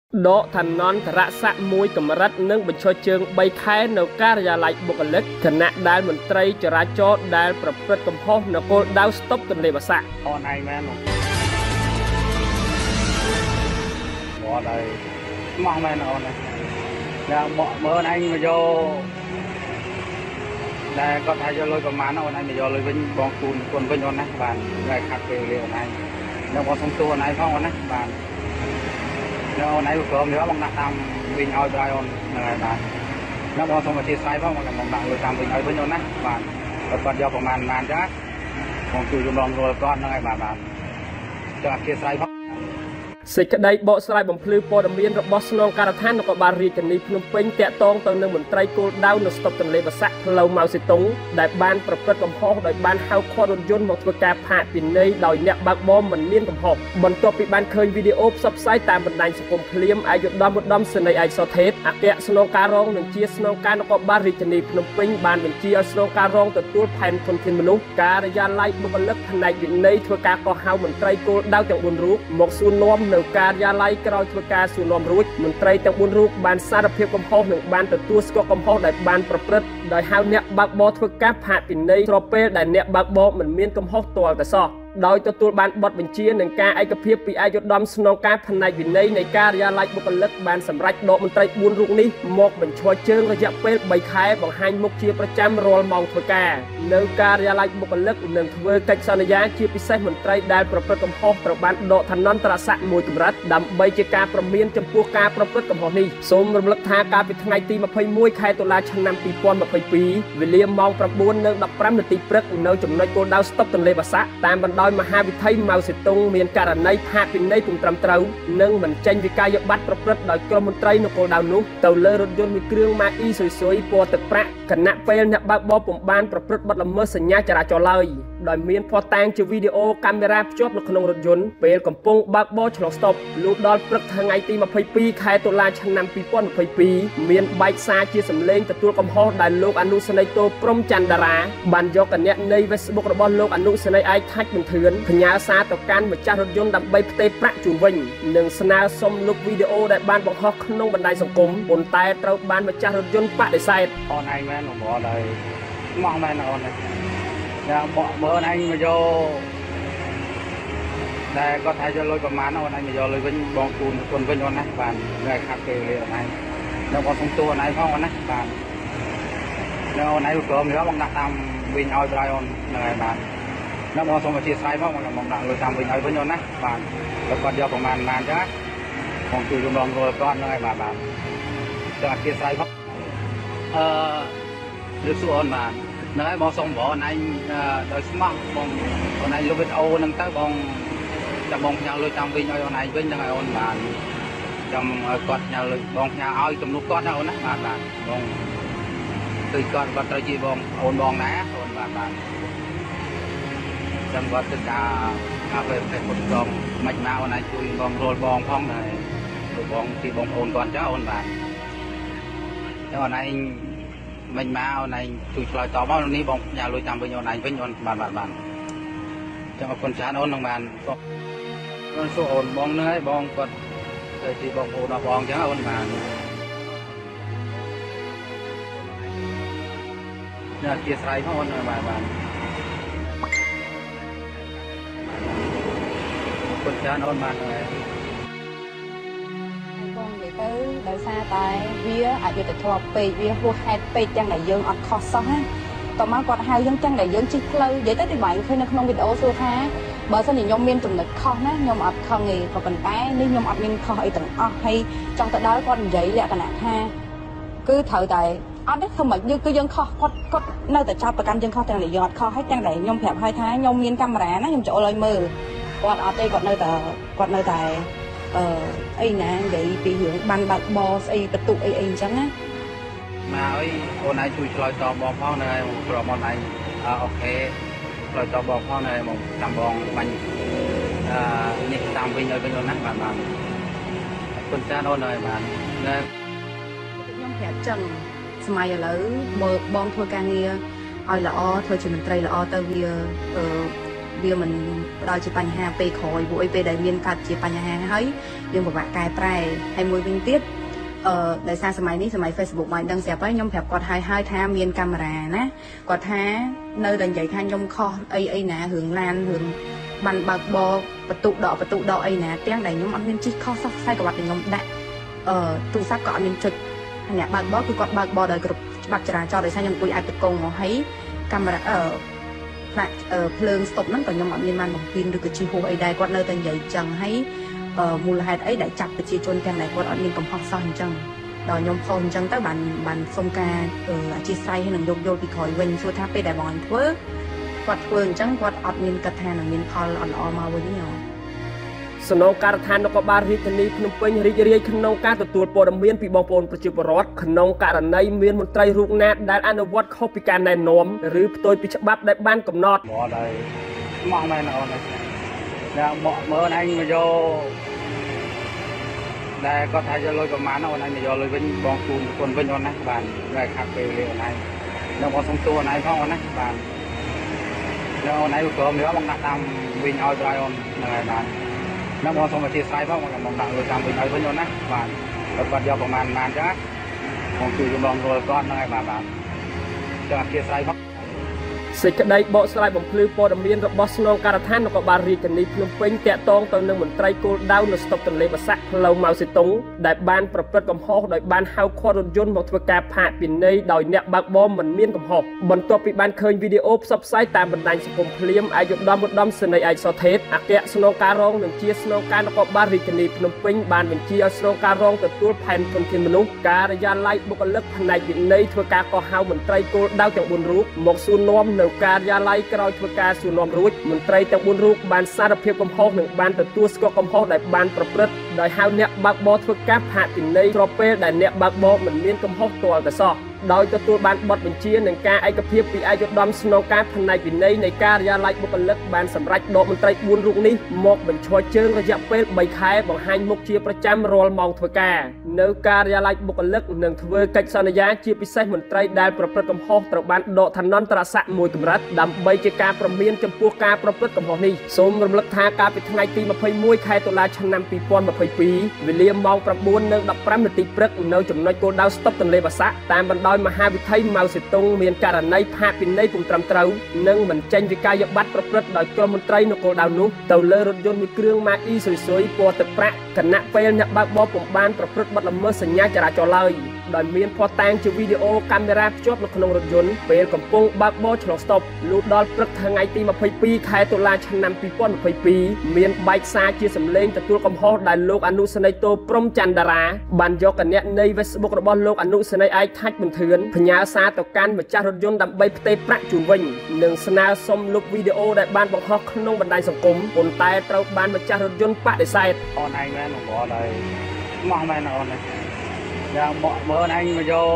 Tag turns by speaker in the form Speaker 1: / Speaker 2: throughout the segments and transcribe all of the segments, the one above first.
Speaker 1: Đó thành non thả sạ mùi cầm rắt nâng bình cho chương bay khai nấu cá ra lại bộ cần lít thần nạn đai mình tray cho ra cho đaiประพฤติកំហុស nấu cô đau stop ទន្លេបាសាក់
Speaker 2: con này men bỏ đây mong men on này là bỏ mơ anh mà vô đây có thay cho lôi cầm mán on anh mà vô lôi vinh bong cùn vinh on này bạn ngày khác về liệu này nó có sông tua này không on này bạn nó này có nữa bằng nặng tam vinh ao dai on này bạn nó có sông mà chia sai không mà bằng nặng lôi tam vinh ao vinh on này bạn còn do của màn chứ còn cùi dùng lòng rồi con này bạn cho chia sai không
Speaker 1: សេចក្តីបកស្រាយបំភ្លឺព័ត៌មានរបស់ស្នងការដ្ឋាននគរបាលរាជធានីភ្នំពេញតាក់ទងទៅនឹងមន្ត្រីគោលដៅនៅស្តុបទន្លេបាសាក់ផ្លូវម៉ៅសេតុងដែលបានប្រព្រឹត្តកំហុសដោយបានហៅឃាត់រថយន្តមកធ្វើការផាកពិន័យដោយអ្នកបើកបរមិនមានកំហុសបន្ទាប់ពីបានឃើញវីដេអូផ្សព្វផ្សាយតាមបណ្ដាញសង្គមភ្លាមអាយុឧត្តមសេនីយ៍ឯកសថេតអគ្គស្នងការរងនិងជាស្នងការនគរបាលរាជធានីភ្នំពេញបានបញ្ជាឲ្យស្នងការរងទទួលផែនធនធានមនុស្សការិយាល័យបុគ្គលិកផ្នែកវិន័យធ្វើការកោះហៅមន្ត្រីគោលដៅទាំង4រូបមកសួរនាំនៅការិយាល័យក្រោយធ្វើការសួរនាំរួចមន្ត្រីទាំង4រូបបានសារភាពកំហុសនិងបានទទួលស្គាល់កំហុសដែលបានប្រព្រឹត្តដោយហៅអ្នកបើកបរធ្វើការផាកពិន័យស្របពេលដែលអ្នកបើកបរមិនមានកំហុសទាល់តែសោះដោយទទួលបានបទបញ្ជានឹងការឯកភាពពីអាយុត្តមស្នងការផ្នែកវិន័យនៃការិយាល័យបុគ្គលិកបានសម្រេចដកមន្ត្រី4រូបនេះមកបញ្ឈរជើងរយៈពេល3ខែបង្ហាញមុខជាប្រចាំរាល់ម៉ោងធ្វើការនៅការិយាល័យបុគ្គលិកនឹងធ្វើកិច្ចសន្យាជាពិសេសមន្ត្រីដែលប្រព្រឹត្តកំហុសត្រូវបានដកឋានន្តរស័ក្តិមួយកម្រិតដើម្បីជាការព្រមានចំពោះការប្រព្រឹត្តកំហុសនេះសូមរំលឹកថាកាលពីថ្ងៃទី21ខែតុលាឆ្នាំ2022វេលាម៉ោង 9:15 នាទីព្រឹកនៅចំណុចគោលដៅស្តុបទន្លេបាសាក់តាមបណ្ដោយមហាវិថីម៉ៅសេតុងមានករណីផាកពិន័យពុំត្រឹមត្រូវនិងមិនចេញវិក័យប័ត្រប្រព្រឹត្តដោយក្រុមមន្ត្រីនគរដៅនោះទៅលើរថយន្តមួយគ្រឿងម៉ាអ៊ីស៊ុយពណ៌ទឹកប្រាក់គណៈពេលអ្នកបើកបរពុំបានប្រព្រឹត្តបទល្មើសសញ្ញាចរាចរណ៍ឡើយដោយមានភស្តុតាងជាវីដេអូកាមេរ៉ាភ្ជាប់នៅក្នុងរថយន្តពេលកំពុងបើកបរឆ្លងស្តុបលុះដល់ព្រឹកថ្ងៃទី22ខែតុលាឆ្នាំ2022មានបែកសារជាសម្លេងទទួលកំហុសដែលលោកអនុសេនីយ៍តូព្រំច័ន្ទតារាបានយកគណនី Facebook របស់លោកអនុសេនីយ៍ឯកថាច់បន្ទឿនផ្ញើសារទៅកាន់ម្ចាស់រថយន្តដើម្បីផ្ទេរប្រាក់ជូនវិញនិងស្នើសុំលុបវីដេអូដែលបានបង្ហោះក្នុងបណ្ដាញសង្គមប៉ុន្តែត្រូវបានម្ចាស់រថយន្តបដិសេធ
Speaker 2: អូនឯងមែនបងដែរមកមែនអូនយ៉ាងបកមើលឯងមកយកដែលគាត់ថាយកលុយប្រមាណអូនឯងមកយកលុយវិញបងគូនវិញអូនណាបានថ្ងៃខាត់គេលៀអូនឯងនៅបងសុំតួអូនឯងផងអូនណាបាននៅអូនឯងព្រមយកបងដាក់តាមវិញឲ្យប្រយអូនហ្នឹងហើយបាននៅបងសុំមកchia sẻផងបងដាក់លុយតាមវិញឲ្យវិញអូនណាបានគាត់យកប្រមាណចឹងបងជួយរំលងrồiគាត់ហ្នឹងហើយបាទចង់chia sẻផងលើសួរអូនបានហ្នឹងហើយបងសុំបងឯងដោយស្មោះបងអូនឯងលុបវីដេអូហ្នឹងទៅបងចាំបងផ្ញើលុយតាមវិញឲ្យអូនឯងវិញហ្នឹងហើយអូនបានចាំឲ្យគាត់ផ្ញើលុយបងផ្ញើឲ្យចំនួនគាត់ណាអូនណាបាទបងគឺគាត់ត្រូវជាបងអូនបងណាអូនបាទចាំគាត់ទៅការពេលពុតបងមិនមកអូនឯងជួយបងរលបងផងដែរបងទីបងអូនគាត់ចឹងអូនបាទចឹងអូនឯងមិនមកអូនឯងជួយឆ្លើយតបមកនេះបងផ្ញើលុយតាមវិញអូនឯងវិញអូនបានចឹងអរគុណច្រើនអូននឹងបានអូនសួរអូនបងនឹងហើយបងគាត់ទៅទីបងអូនរបស់បងចឹងអូនបានញ៉ាំជាស្រ័យផងអូនបានคนจานអូនបានហើយ
Speaker 3: បងនិយាយទៅដោយសារតែវាអយុត្តិធម៌ពេកវាហួសហេតុពេកទាំងដែលយើងអត់ខុសសោះណាតោះមកគាត់ហៅយើងទាំងដែលយើងជិះផ្លូវនិយាយទៅទីបាញ់ឃើញនៅក្នុងវីដេអូសួរថាបើសិនជាខ្ញុំមានចំណុចខុសណាខ្ញុំអត់ខឹងទេក៏ប៉ុន្តែនេះខ្ញុំអត់មានខុសអីទាំងអស់ហើយចង់ទៅដល់គាត់និយាយលក្ខណៈថាគឺត្រូវតែអត់ទេធ្វើមិនយើងគឺយើងខុសគាត់នៅតែចាប់ប្រកាន់យើងខុសទាំងដែលយើងអត់ខុសហើយទាំងដែលខ្ញុំប្រាប់ឲ្យថាខ្ញុំមានកាមេរ៉ាណាខ្ញុំចូលឲ្យមើលគាត់អត់ទេគាត់នៅតែអីណានិយាយពីរឿងបានបើកបរស្អីបន្ទុកអីអញ្ចឹងណា
Speaker 2: មកអីអូនឯងជួយឆ្លើយតបបងផងនៅឯប្រមអូនឯងអូខេឆ្លើយតបបងផងនៅឯមកតាមបងបាញ់នេះតាមវិញឲ្យវិញអូនណាបាទអរគុណច្រើនអូនហើយបាទ
Speaker 3: ខ្ញុំប្រាប់ចឹងសម័យឥឡូវមើលបងធ្វើការងារឲ្យល្អធ្វើជាមន្ត្រីល្អទៅវាវាមិនដល់ជាបញ្ហាពេលក្រោយពួកអីពេលដែលមានកើតជាបញ្ហាហើយយើងពិបាកកែប្រែហើយមួយវិញទៀតដោយសារសម័យនេះសម័យ Facebook មកដឹងស្រាប់ហើយខ្ញុំប្រាប់គាត់ហើយថាមានកាមេរ៉ាណាគាត់ថានៅតែនិយាយថាខ្ញុំខុសអីណារឿងឡានរឿងបានបើកបរបន្ទុកដកអីណាទាំងដែលខ្ញុំអត់មានជីកខុសសោះខ្សែក្រវ៉ាត់ខ្ញុំដាក់ទូរស័ព្ទក៏អត់មានចុចអ្នកបើកបរគឺគាត់បើកបរដោយគ្រប់ច្បាប់ចរាចរណ៍ដោយសារខ្ញុំអង្គុយអាចតកងមកហើយកាមេរ៉ាផ្លាកភ្លើងស្តុបហ្នឹងក៏ខ្ញុំអត់មានបានបំពេញឬក៏ជីហួសអីដែរគាត់នៅតែនិយាយចឹងហើយមូលហេតុអីដែលចាប់ប្រជាជនទាំងដែលគាត់អត់មានកំហុសសោះអញ្ចឹងដល់ខ្ញុំខុសអញ្ចឹងទៅបានសុំការអធិស្ឋានហើយនឹងយកយល់ពីក្រោយវិញសួរថាពេលដែលបងធ្វើគាត់ធ្វើអញ្ចឹងគាត់អត់មានគិតថានឹងមានផលល្អមកវិញទេ
Speaker 1: សំណងការដ្ឋាននគរបាលរាជធានីភ្នំពេញរីករាយក្នុងការទទួលព័ត៌មានពីបងប្អូនប្រជាពលរដ្ឋក្នុងករណីមានមន្ត្រីរូបណាដែលអនុវត្តខុសពីការណែនាំឬផ្ទុយពីច្បាប់ដែលបានកំណត់
Speaker 2: មកដែរមកមែនអូនដល់មកមើលអញមកយកដែលគាត់ថាយកលុយប្រមាណអូនឯងមកយកលុយវិញបងជូនគុណវិញអូនណាបានតែខាត់ពេលលេអូនឯងដល់បងសុំសួរអូនឯងផងអូនណាបានដល់អូនឯងក៏មកបងដាក់តាមវិញឲ្យទៅអូនហ្នឹងហើយបានដល់បងសុំអធិស្ឋានផងបងដាក់លុយតាមវិញឲ្យវិញអូនណាបានគាត់យកប្រមាណចឹងបងជួយបងរលគាត់ហ្នឹងហើយបាទចង់អធិស្ឋានផង
Speaker 1: សេចក្តីបកស្រាយបំភ្លឺព័ត៌មានរបស់ស្នងការដ្ឋាននគរបាលរាជធានីភ្នំពេញតាក់ទងទៅនឹងមន្ត្រីគោលដៅនៅស្តុបទន្លេបាសាក់ផ្លូវម៉ៅសេតុងដែលបានប្រព្រឹត្តកំហុសដោយបានហៅឃាត់រថយន្តមកធ្វើការផាកពិន័យដោយអ្នកបើកបរមិនមានកំហុសបន្ទាប់ពីបានឃើញវីដេអូផ្សព្វផ្សាយតាមបណ្ដាញសង្គមភ្លាមឯកឧត្តមសេនីយ៍ឯកសុថេតអគ្គស្នងការរងនឹងជាស្នងការនគរបាលរាជធានីភ្នំពេញបានបញ្ជាឲ្យស្នងការរងទទួលផែនធនធានមនុស្សការិយាល័យបុគ្គលិកផ្នែកវិន័យធ្វើការកោះហៅមន្ត្រីគោលដៅទាំង4រូបមកសួរនាំនៅការិយាល័យក្រោយធ្វើការសួរនាំរួចមន្ត្រីទាំង4រូបបានសារភាពកំហុសនិងបានទទួលស្គាល់កំហុសដែលបានប្រព្រឹត្តដោយហៅអ្នកបើកបរធ្វើការផាកពិន័យស្របពេលដែលអ្នកបើកបរមិនមានកំហុសទាល់តែសោះដោយទទួលបានបទបញ្ជានឹងការឯកភាពពីឯកឧត្តមស្នងការផ្នែកវិន័យនៃការិយាល័យបុគ្គលិកបានសម្រេចដកមន្ត្រី4រូបនេះមកបញ្ឈរជើងរយៈពេល3ខែបង្ហាញមុខជាប្រចាំរាល់ម៉ោងធ្វើការនៅការិយាល័យបុគ្គលិកនឹងធ្វើកិច្ចសន្យាជាពិសេសមន្ត្រីដែលប្រព្រឹត្តកំហុសត្រូវបានដកឋានន្តរស័ក្តិមួយកម្រិតដើម្បីជាការព្រមានចំពោះការប្រព្រឹត្តកំហុសនេះសូមរំលឹកថាកាលពីថ្ងៃទី21ខែតុលាឆ្នាំ2022វេលាម៉ោង 9:15 នាទីព្រឹកនៅចំណុចគោលដៅស្តុបទន្លេបាសាក់តាមបណ្ដោយមហាវិថីម៉ៅសេតុងមានករណីផាកពិន័យពុំត្រឹមត្រូវនិងមិនចេញវិក័យប័ត្រប្រព្រឹត្តដោយក្រុមមន្ត្រីនគរដៅនោះទៅលើរថយន្តមួយគ្រឿងម៉ាកអ៊ីស៊ុយស៊ុយពណ៌ទឹកប្រាក់គណៈពេលអ្នកបើកបរពុំបានប្រព្រឹត្តបទល្មើសសញ្ញាចរាចរណ៍ឡើយដោយមានភស្តុតាងជាវីដេអូកាមេរ៉ាភ្ជាប់នៅក្នុងរថយន្តពេលកំពុងបើកបរឆ្លងស្តុបលុះដល់ព្រឹកថ្ងៃទី22ខែតុលាឆ្នាំ2022មានបែកសារជាសម្លេងទទួលកំហុសដែលលោកអនុសេនីយ៍តូព្រំច័ន្ទតារាបានយកគណនី Facebook របស់លោកអនុសេនីយ៍ឯកថាច់បន្ទឿនផ្ញើសារទៅកាន់ម្ចាស់រថយន្តដើម្បីផ្ទេរប្រាក់ជូនវិញនិងស្នើសុំលុបវីដេអូដែលបានបង្ហោះក្នុងបណ្ដាញសង្គមប៉ុន្តែត្រូវបានម្ចាស់រថយន្តបដិសេធ
Speaker 2: អូនឯងមែនបងអើយមកមែនអូនឯងយ៉ាងមកមើលឯងមកយក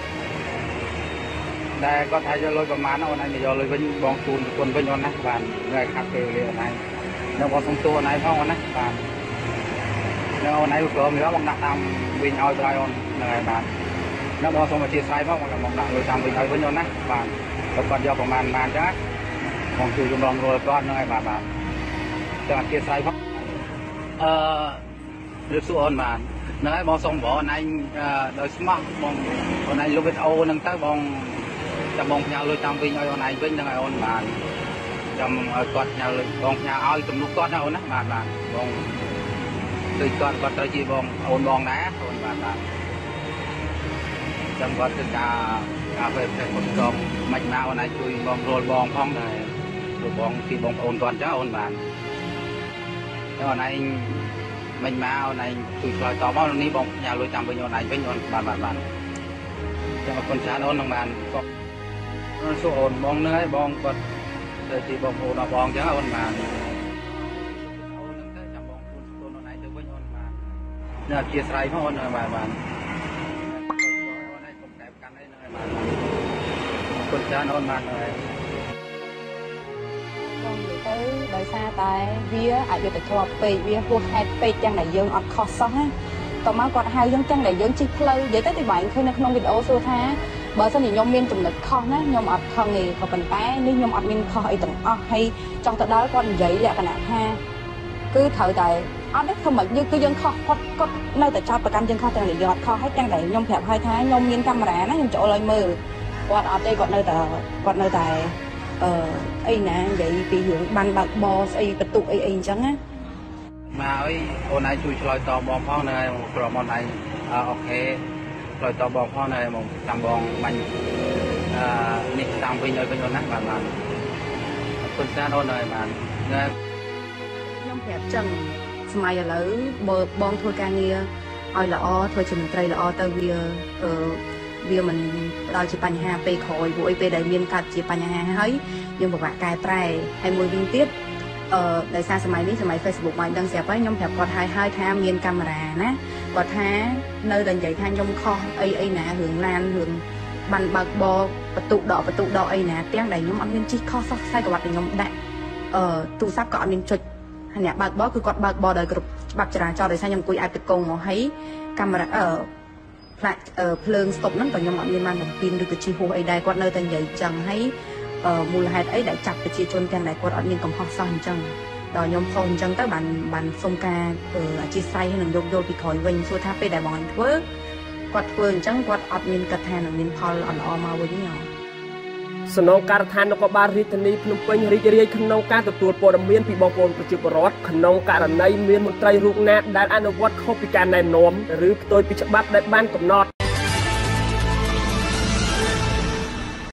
Speaker 2: ដែលគាត់ថាយកលុយប្រមាណអូនឯងមកយកលុយវិញបងជូនគុណវិញអូនណាបានតែខាត់ពេលលេអូនឯងដល់បងសុំសួរអូនឯងផងអូនណាបានដល់អូនឯងក៏មកបងដាក់តាមវិញឲ្យទៅឲ្យអូនហ្នឹងហើយបានដល់បងសុំអធិស្ឋានផងបងដាក់លុយតាមវិញឲ្យវិញអូនណាបានគាត់យកប្រមាណចឹងបងជួយជំរងរលគាត់ហ្នឹងហើយបាទចង់អធិស្ឋានផងឬសួរអូនបានហ្នឹងហើយបងសុំបងឯងដោយស្មោះបងអូនឯងលុបវីដេអូហ្នឹងទៅបងចាំបងផ្ញើលុយតាមវិញឲ្យអូនឯងវិញហ្នឹងហើយអូនបានចាំឲ្យគាត់ផ្ញើលុយបងផ្ញើឲ្យទំនុកគាត់ណាអូនណាបាទបងដូចគាត់ត្រូវជាបងអូនបងដែរអូនបាទចាំគាត់ធ្វើការពេលតែគាត់ក្រុមមិនមកអូនឯងជួយបងរលបងផងដែរព្រោះបងពីបងប្អូនគាត់ចាអូនបានតែអូនឯងមិនមកអូនឯងជួយឆ្លើយតបមកនេះបងផ្ញើលុយតាមវិញអូនឯងវិញអូនបាទចាំអរគុណច្រើនអូននឹងបានគាត់សួរអូនបងនឹងហើយបងគាត់ទៅជាបងប្អូនដល់បងចឹងអូនបានអូននឹងទៅចាំបងជូនអូនឯងទៅវិញអូនបាននៅអធិស្ឋានផងអូនបាទអូនឯងកុំតែកាន់អីហ្នឹងហើយបាទអរគុណច្រើនអូនបាទហើយ
Speaker 3: បងនិយាយទៅដោយសារតែវាអយុត្តិធម៌ពេកវាហួសហេតុពេកទាំងដែលយើងអត់ខុសសោះណាតោះមកគាត់ហៅយើងទាំងដែលយើងជិះផ្លូវនិយាយទៅទីបាញ់ឃើញនៅក្នុងវីដេអូសួរថាបើសិនជាខ្ញុំមានចំណុចខុសណាខ្ញុំអត់ខឹងទេក៏ប៉ុន្តែនេះខ្ញុំអត់មានខុសអីទាំងអស់ហើយចង់ទៅដល់គាត់និយាយលក្ខណៈថាគឺត្រូវតែអត់ទេធ្វើមិនយើងគឺយើងខុសគាត់នៅតែចោទប្រកាន់យើងខុសទាំងដែលយើងអត់ខុសហើយទាំងដែលខ្ញុំប្រាប់ហើយថាខ្ញុំមានកាមេរ៉ាណាខ្ញុំចូលឲ្យមើលគាត់អត់ទេគាត់នៅតែអីណានិយាយពីរឿងបានបើកបោស្អីបន្ទុកអីអញ្ចឹងណា
Speaker 2: មកអីអូនឯងជួយឆ្លើយតបបងផងនៅព្រមអូនឯងអូខេឆ្លើយតបបងផងនៅមកតាមបងបាញ់នេះតាមវិញឲ្យវិញអូនណាបាទអរគុណច្រើនអូនហើយបាទ
Speaker 3: ខ្ញុំប្រាប់ចឹងសម័យឥឡូវបើបងធ្វើការងារឲ្យល្អធ្វើជាមន្ត្រីល្អទៅវាមិនផ្ដល់ជាបញ្ហាពេលក្រោយព្រោះអីពេលដែលមានកើតជាបញ្ហាហើយយើងពិបាកកែប្រែហើយមួយវិញទៀតដោយសារសម័យនេះសម័យ Facebook មកដឹងស្រាប់ហើយខ្ញុំប្រាប់គាត់ហើយថាមានកាមេរ៉ាណាគាត់ថានៅតែនិយាយថាខ្ញុំខុសអីណារឿងឡានរឿងបានបើកបរបន្ទុកដកអីណាទាំងដែលខ្ញុំអត់មានជិះខុសសោះខ្សែក្បាត់ខ្ញុំដាក់ទូរស័ព្ទក៏អត់មានចុចអ្នកបើកបរគឺគាត់បើកបរដោយគ្រប់ច្បាប់ចរាចរណ៍ដោយសារខ្ញុំអង្គុយអាចទៅកងមកហើយកាមេរ៉ាផ្លាកភ្លើងស្តុបហ្នឹងក៏ខ្ញុំអត់មានបានបំពេញឬក៏ជិះហួសអីដែរគាត់នៅតែនិយាយចឹងហើយមូលហេតុអីដែលចាប់ប្រជាជនទាំងដែលគាត់អត់មានកំហុសសោះអញ្ចឹងដល់ខ្ញុំខុសអញ្ចឹងទៅបានសុំការអធិស្ឋានហើយនឹងយកយល់ពីក្រោយវិញសួរថាពេលដែលបងធ្វើគាត់ធ្វើអញ្ចឹងគាត់អត់មានគិតថានឹងមានផលល្អមកវិញទេ
Speaker 1: សំណងការដ្ឋាននគរបាលរាជធានីភ្នំពេញរីករាយក្នុងការទទួលព័ត៌មានពីបងប្អូនប្រជាពលរដ្ឋក្នុងករណីមានមន្ត្រីរូបណាដែលអនុវត្តខុសពីការណែនាំឬផ្ទុយពីច្បាប់ដែលបានកំណត់